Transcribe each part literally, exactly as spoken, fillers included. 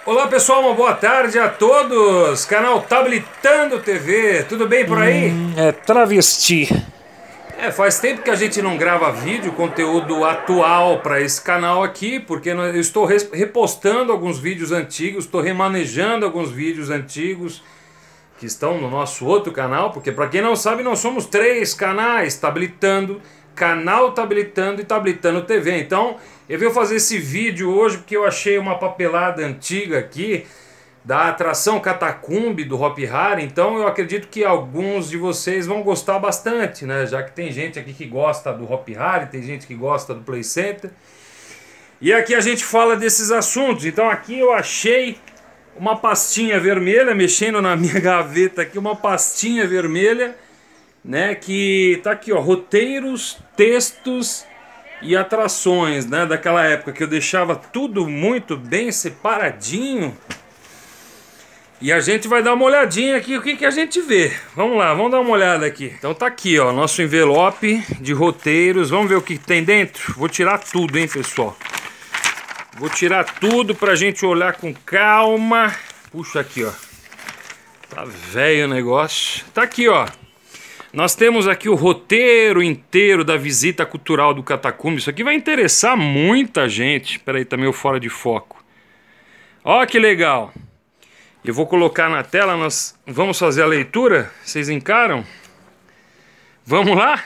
Olá pessoal, uma boa tarde a todos, canal Tablitando T V, tudo bem por aí? Hum, é travesti. É, faz tempo que a gente não grava vídeo, conteúdo atual para esse canal aqui, porque eu estou repostando alguns vídeos antigos, estou remanejando alguns vídeos antigos que estão no nosso outro canal, porque para quem não sabe nós somos três canais, Tablitando, canal Tablitando e Tablitando T V, então eu vim fazer esse vídeo hoje porque eu achei uma papelada antiga aqui da atração Catacumbi do Hopi Hari, então eu acredito que alguns de vocês vão gostar bastante, né? Já que tem gente aqui que gosta do Hopi Hari, tem gente que gosta do Play Center. E aqui a gente fala desses assuntos, então aqui eu achei uma pastinha vermelha, mexendo na minha gaveta aqui, uma pastinha vermelha, né? Que tá aqui, ó, roteiros, textos e atrações, né, daquela época que eu deixava tudo muito bem separadinho. E a gente vai dar uma olhadinha aqui, o que que a gente vê. Vamos lá, vamos dar uma olhada aqui. Então tá aqui, ó, nosso envelope de roteiros. Vamos ver o que tem dentro? Vou tirar tudo, hein, pessoal. Vou tirar tudo pra gente olhar com calma. Puxa aqui, ó. Tá velho o negócio. Tá aqui, ó. Nós temos aqui o roteiro inteiro da visita cultural do Catacumbi. Isso aqui vai interessar muita gente. Espera aí, tá meio fora de foco. Ó que legal. Eu vou colocar na tela, nós vamos fazer a leitura. Vocês encaram? Vamos lá?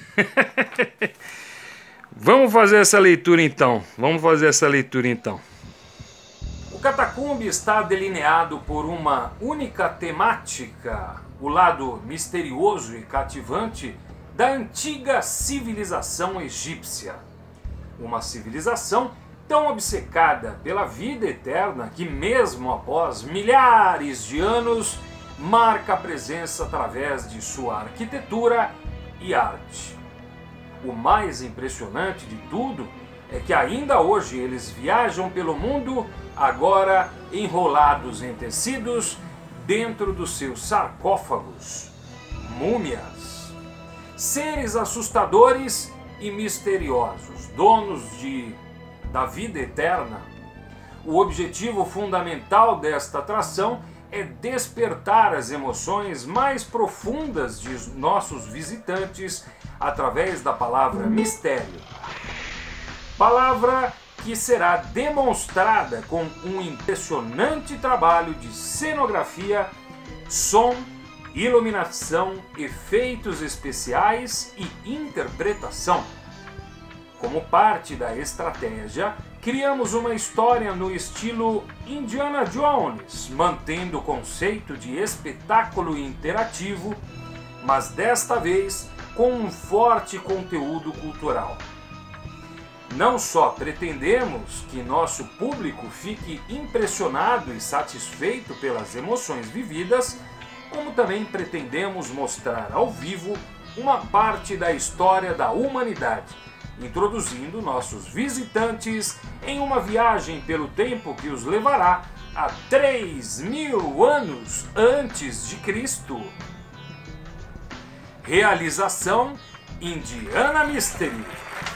Vamos fazer essa leitura então. Vamos fazer essa leitura então. O Catacumbi está delineado por uma única temática, o lado misterioso e cativante da antiga civilização egípcia. Uma civilização tão obcecada pela vida eterna que, mesmo após milhares de anos, marca a presença através de sua arquitetura e arte. O mais impressionante de tudo é que ainda hoje eles viajam pelo mundo, agora enrolados em tecidos, dentro dos seus sarcófagos, múmias, seres assustadores e misteriosos, donos de, da vida eterna. O objetivo fundamental desta atração é despertar as emoções mais profundas de nossos visitantes através da palavra mistério. Palavra que será demonstrada com um impressionante trabalho de cenografia, som, iluminação, efeitos especiais e interpretação. Como parte da estratégia, criamos uma história no estilo Indiana Jones, mantendo o conceito de espetáculo interativo, mas desta vez com um forte conteúdo cultural. Não só pretendemos que nosso público fique impressionado e satisfeito pelas emoções vividas, como também pretendemos mostrar ao vivo uma parte da história da humanidade, introduzindo nossos visitantes em uma viagem pelo tempo que os levará a três mil anos antes de Cristo. Realização Indiana Mystery.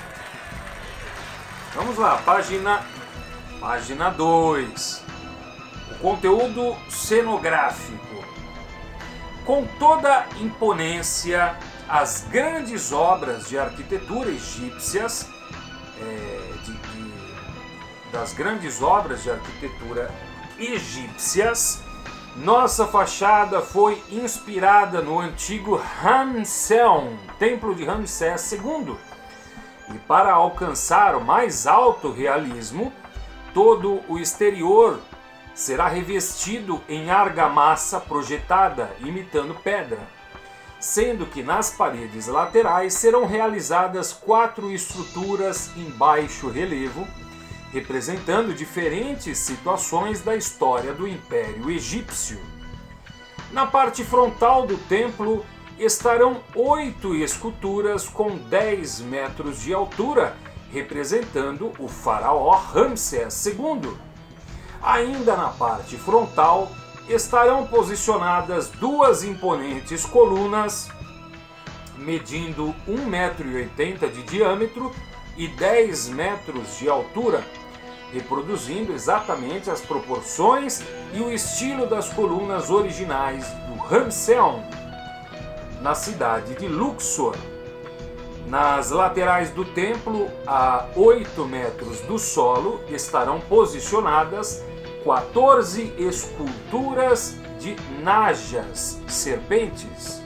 Vamos lá, página página dois. O conteúdo cenográfico. Com toda imponência, as grandes obras de arquitetura egípcias, é, de, de, das grandes obras de arquitetura egípcias, nossa fachada foi inspirada no antigo Ramsés, templo de Ramsés segundo. E para alcançar o mais alto realismo, todo o exterior será revestido em argamassa projetada, imitando pedra, sendo que nas paredes laterais serão realizadas quatro estruturas em baixo relevo, representando diferentes situações da história do Império Egípcio. Na parte frontal do templo estarão oito esculturas com dez metros de altura, representando o faraó Ramsés segundo. Ainda na parte frontal estarão posicionadas duas imponentes colunas, medindo um metro e oitenta de diâmetro e dez metros de altura, reproduzindo exatamente as proporções e o estilo das colunas originais do Ramseon, na cidade de Luxor. Nas laterais do templo, a oito metros do solo, estarão posicionadas quatorze esculturas de najas, serpentes,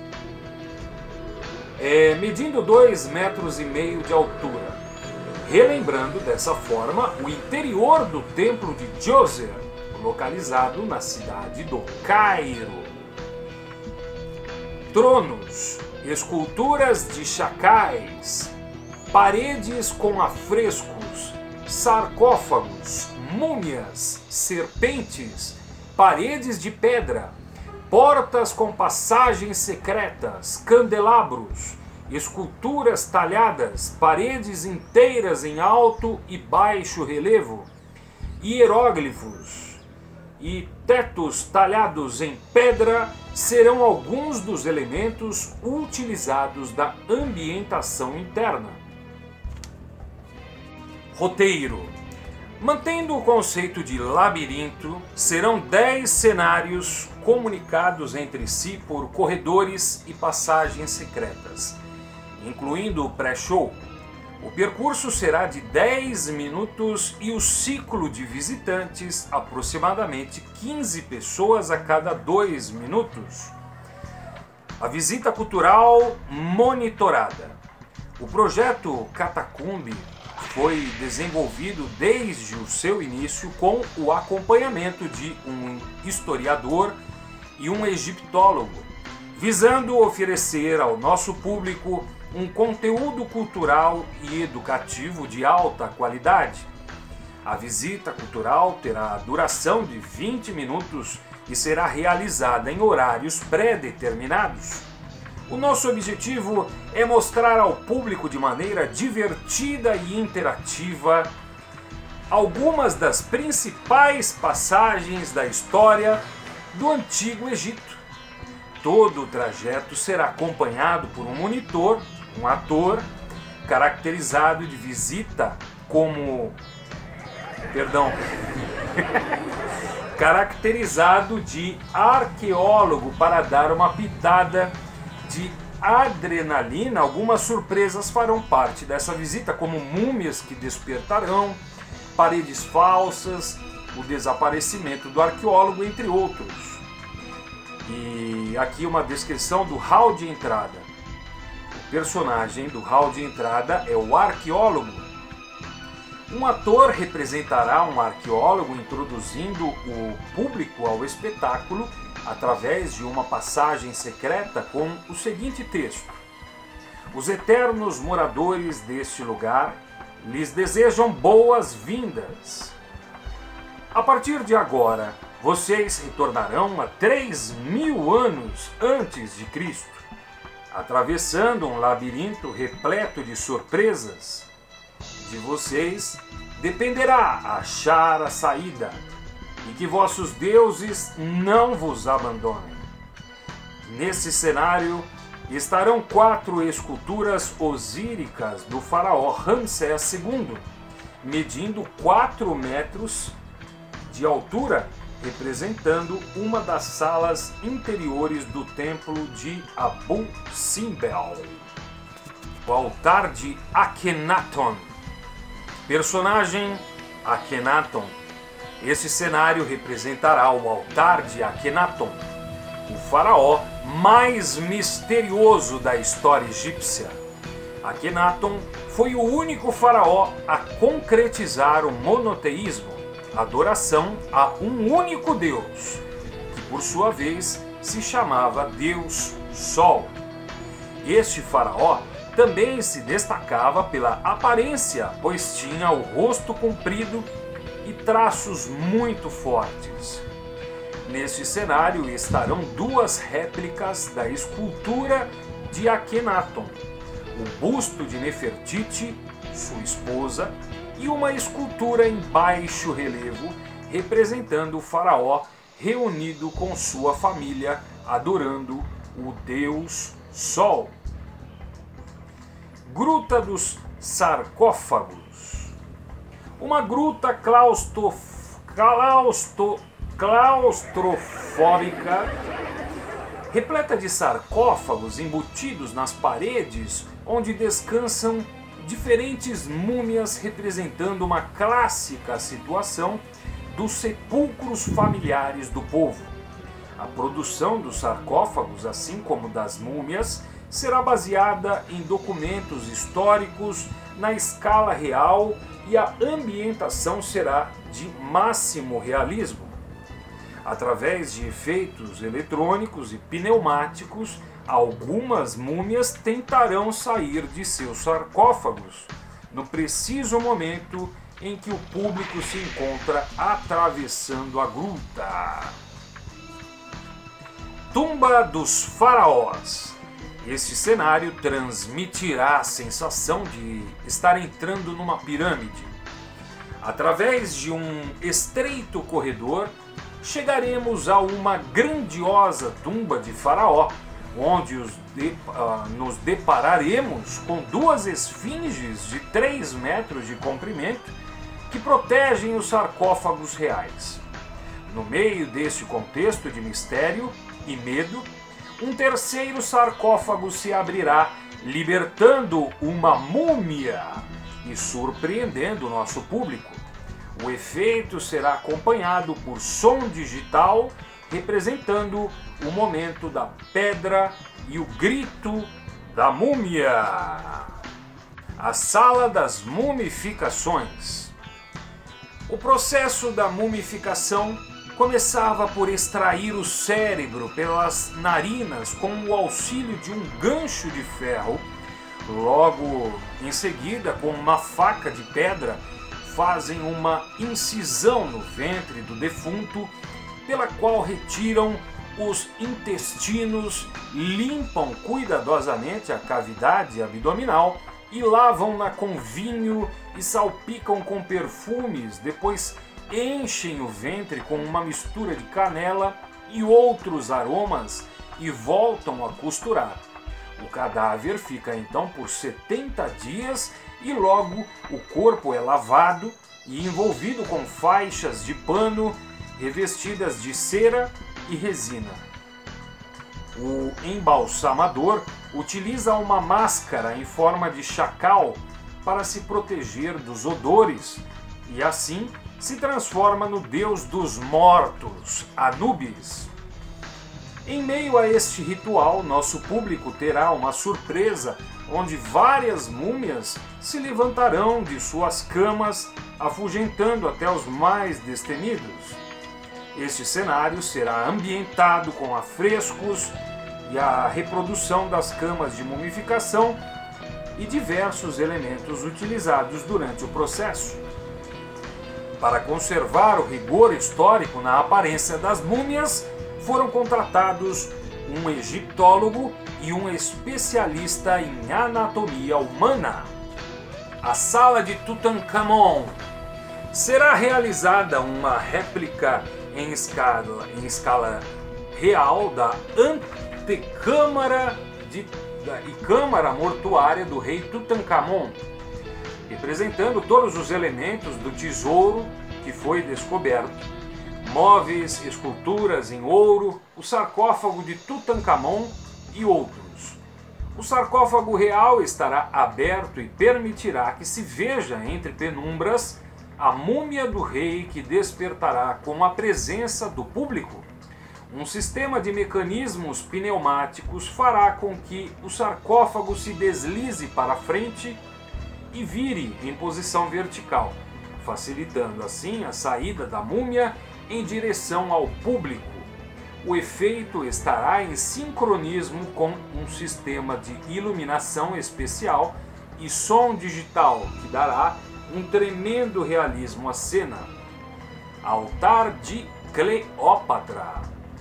é, medindo dois metros e meio de altura, relembrando dessa forma o interior do templo de Djoser, localizado na cidade do Cairo. Tronos, esculturas de chacais, paredes com afrescos, sarcófagos, múmias, serpentes, paredes de pedra, portas com passagens secretas, candelabros, esculturas talhadas, paredes inteiras em alto e baixo relevo, hieróglifos e tetos talhados em pedra serão alguns dos elementos utilizados da ambientação interna. Roteiro. Mantendo o conceito de labirinto, serão dez cenários comunicados entre si por corredores e passagens secretas, incluindo o pré-show. O percurso será de dez minutos e o ciclo de visitantes aproximadamente quinze pessoas a cada dois minutos. A visita cultural monitorada. O projeto Catacumbi foi desenvolvido desde o seu início com o acompanhamento de um historiador e um egiptólogo, visando oferecer ao nosso público um conteúdo cultural e educativo de alta qualidade. A visita cultural terá a duração de vinte minutos e será realizada em horários pré-determinados. O nosso objetivo é mostrar ao público de maneira divertida e interativa algumas das principais passagens da história do Antigo Egito. Todo o trajeto será acompanhado por um monitor, um ator, caracterizado de visita como... Perdão. caracterizado de arqueólogo para dar uma pitada de adrenalina. Algumas surpresas farão parte dessa visita, como múmias que despertarão, paredes falsas, o desaparecimento do arqueólogo, entre outros. E aqui uma descrição do hall de entrada. O personagem do hall de entrada é o arqueólogo. Um ator representará um arqueólogo, introduzindo o público ao espetáculo através de uma passagem secreta com o seguinte texto: os eternos moradores deste lugar lhes desejam boas-vindas. A partir de agora, vocês retornarão a três mil anos antes de Cristo, atravessando um labirinto repleto de surpresas. De vocês dependerá achar a saída, e que vossos deuses não vos abandonem. Nesse cenário estarão quatro esculturas osíricas do faraó Ramsés segundo, medindo quatro metros de altura, representando uma das salas interiores do templo de Abu Simbel. O altar de Akhenaton. Personagem Akhenaton. Esse cenário representará o altar de Akhenaton, o faraó mais misterioso da história egípcia. Akhenaton foi o único faraó a concretizar o monoteísmo, adoração a um único Deus, que por sua vez se chamava Deus Sol. Este faraó também se destacava pela aparência, pois tinha o rosto comprido e traços muito fortes. Neste cenário estarão duas réplicas da escultura de Akhenaton, o busto de Nefertiti, sua esposa, e uma escultura em baixo relevo representando o faraó reunido com sua família, adorando o deus Sol. Gruta dos Sarcófagos. Uma gruta claustro, claustro, claustrofóbica, repleta de sarcófagos embutidos nas paredes, onde descansam diferentes múmias representando uma clássica situação dos sepulcros familiares do povo. A produção dos sarcófagos, assim como das múmias, será baseada em documentos históricos na escala real e a ambientação será de máximo realismo. Através de efeitos eletrônicos e pneumáticos, algumas múmias tentarão sair de seus sarcófagos no preciso momento em que o público se encontra atravessando a gruta. Tumba dos Faraós. Este cenário transmitirá a sensação de estar entrando numa pirâmide. Através de um estreito corredor, chegaremos a uma grandiosa tumba de Faraó, onde os de, uh, nos depararemos com duas esfinges de três metros de comprimento que protegem os sarcófagos reais. No meio deste contexto de mistério e medo, um terceiro sarcófago se abrirá, libertando uma múmia e surpreendendo o nosso público. O efeito será acompanhado por som digital, representando o momento da pedra e o grito da múmia. A Sala das Mumificações. O processo da mumificação começava por extrair o cérebro pelas narinas com o auxílio de um gancho de ferro. Logo em seguida, com uma faca de pedra, fazem uma incisão no ventre do defunto, pela qual retiram os intestinos, limpam cuidadosamente a cavidade abdominal e lavam-na com vinho e salpicam com perfumes, depois enchem o ventre com uma mistura de canela e outros aromas e voltam a costurar. O cadáver fica então por setenta dias e logo o corpo é lavado e envolvido com faixas de pano revestidas de cera e resina. O embalsamador utiliza uma máscara em forma de chacal para se proteger dos odores e assim se transforma no deus dos mortos, Anubis. Em meio a este ritual, nosso público terá uma surpresa onde várias múmias se levantarão de suas camas, afugentando até os mais destemidos. Este cenário será ambientado com afrescos e a reprodução das camas de mumificação e diversos elementos utilizados durante o processo. Para conservar o rigor histórico na aparência das múmias, foram contratados um egiptólogo e um especialista em anatomia humana. A Sala de Tutankhamon. Será realizada uma réplica em escala, em escala real da antecâmara de, da, e câmara mortuária do rei Tutankhamon, representando todos os elementos do tesouro que foi descoberto, móveis, esculturas em ouro, o sarcófago de Tutankhamon e outros. O sarcófago real estará aberto e permitirá que se veja entre penumbras a múmia do rei, que despertará com a presença do público. Um sistema de mecanismos pneumáticos fará com que o sarcófago se deslize para frente e vire em posição vertical, facilitando assim a saída da múmia em direção ao público. O efeito estará em sincronismo com um sistema de iluminação especial e som digital que dará um tremendo realismo à cena. Altar de Cleópatra.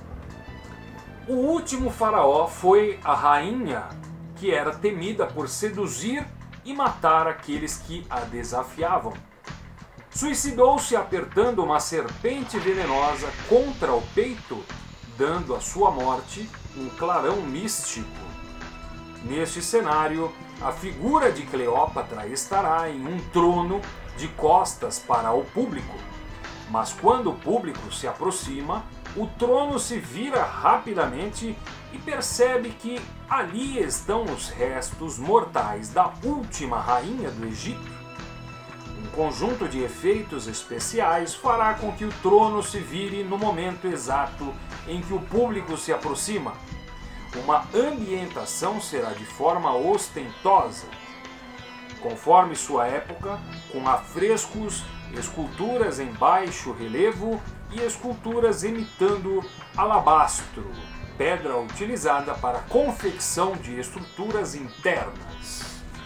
O último faraó foi a rainha, que era temida por seduzir e matar aqueles que a desafiavam. Suicidou-se apertando uma serpente venenosa contra o peito, dando à sua morte um clarão místico. Neste cenário, a figura de Cleópatra estará em um trono de costas para o público. Mas quando o público se aproxima, o trono se vira rapidamente e percebe que ali estão os restos mortais da última rainha do Egito. Um conjunto de efeitos especiais fará com que o trono se vire no momento exato em que o público se aproxima. Uma ambientação será de forma ostentosa, conforme sua época, com afrescos, esculturas em baixo relevo e esculturas imitando alabastro, pedra utilizada para a confecção de estruturas internas.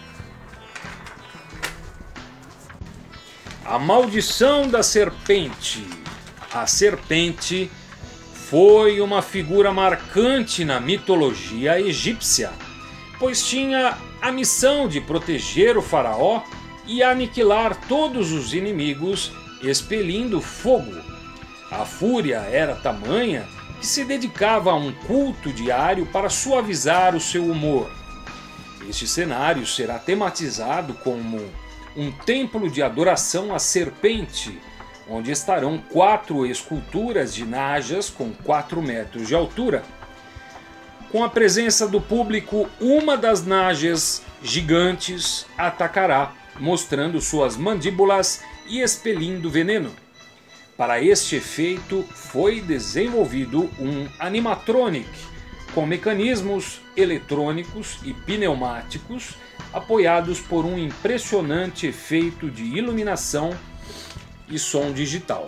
A maldição da serpente. A serpente foi uma figura marcante na mitologia egípcia, pois tinha a missão de proteger o faraó e aniquilar todos os inimigos, expelindo fogo. A fúria era tamanha que se dedicava a um culto diário para suavizar o seu humor. Este cenário será tematizado como um templo de adoração à serpente, onde estarão quatro esculturas de najas com quatro metros de altura. Com a presença do público, uma das najas gigantes atacará, mostrando suas mandíbulas e expelindo veneno. Para este efeito foi desenvolvido um animatronic com mecanismos eletrônicos e pneumáticos apoiados por um impressionante efeito de iluminação e som digital.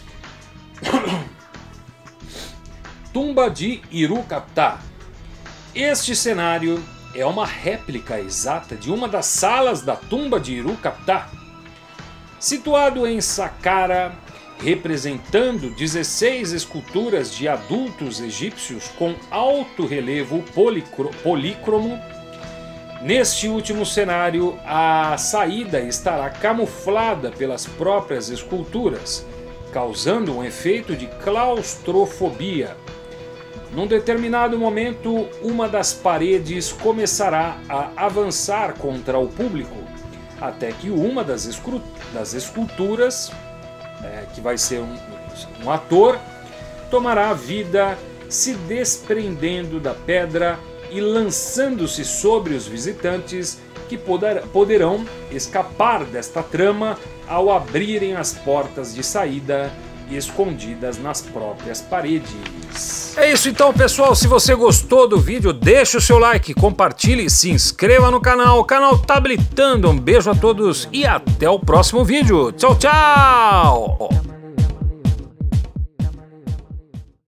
Tumba de Irucaptá. Este cenário é uma réplica exata de uma das salas da tumba de Irucaptá. Situado em Saqqara, representando dezesseis esculturas de adultos egípcios com alto relevo polícromo. Neste último cenário, a saída estará camuflada pelas próprias esculturas, causando um efeito de claustrofobia. Num determinado momento, uma das paredes começará a avançar contra o público, até que uma das, das esculturas, é, que vai ser um, um ator, tomará a vida, se desprendendo da pedra e lançando-se sobre os visitantes, que poder, poderão escapar desta trama ao abrirem as portas de saída escondidas nas próprias paredes. É isso então, pessoal. Se você gostou do vídeo, deixa o seu like, compartilhe, se inscreva no canal. O canal tá habilitando. Um beijo a todos e até o próximo vídeo. Tchau, tchau!